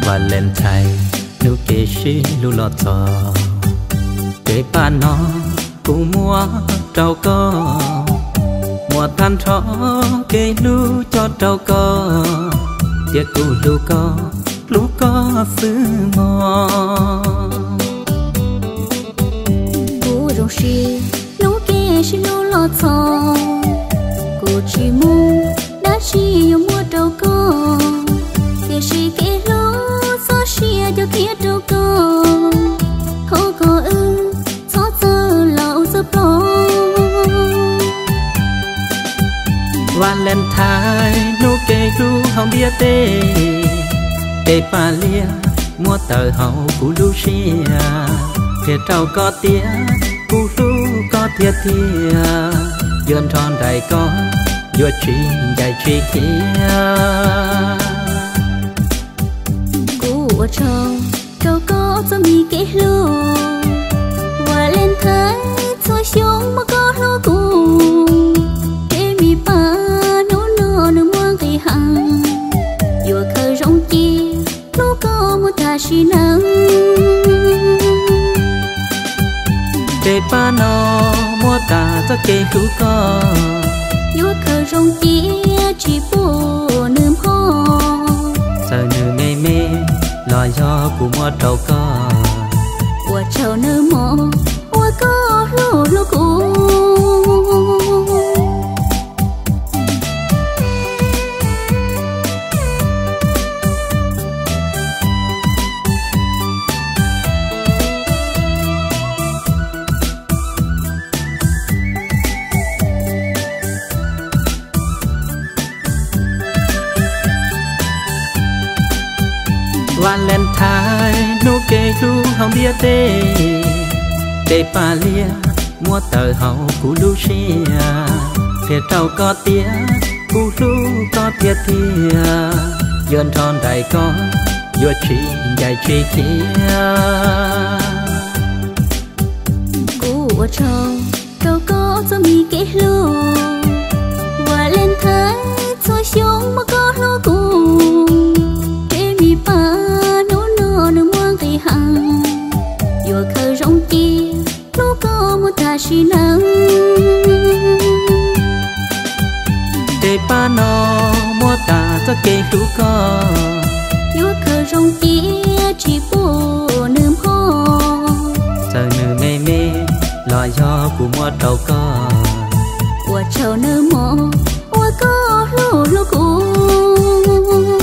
Valentine nu kê shi lu lo tò kê ba nó cũng mua trâu co mùa than thó kê lu cho trâu co tiệc cụ lu co sư mò cụ rong shi nu kê shi lu lo tò cụ chỉ mu đã chi mua trâu co kê shi kê lu so xia cho kia trâu co hô co ư so giờ lâu giờ pro Valentine nu kê ru hong bia tê tê pa lia mua tờ hậu của Lucia thiệt trâu có tía cu lu có thiệt thia dơn tròn đầy có vừa chỉ dài chỉ kia của trâu có cho mi kể lu Valentine cho xuống mà có lu cùng để mi pa nó mua cái hàng vừa khơi rong chi nó có một ta chỉ nắng để pa nó mua ta cho kê hữu co vừa khơi rong chi chỉ bù nương ho giờ nương ngày mê lo do của mua trâu co của trâu nương mò của có lu cùng Valentine nu kê ru hong bia tê tê pa lia mua tờ hậu của Lucia thiệt trâu có tía cu lu có thiệt thia dơn tròn đầy có vừa chỉ dài chỉ kia của trâu có cho mi kể lu Valentine cho xuống mà có lu cùng để mi pa nó mua cái hàng vừa khơi rong chi nó có một ta chỉ nắng để pa nó mua ta cho kê hữu co vừa khơi rong chi chỉ bù nương ho giờ nương ngày mê lo do của mua trâu co của trâu nương mò của có lu cùng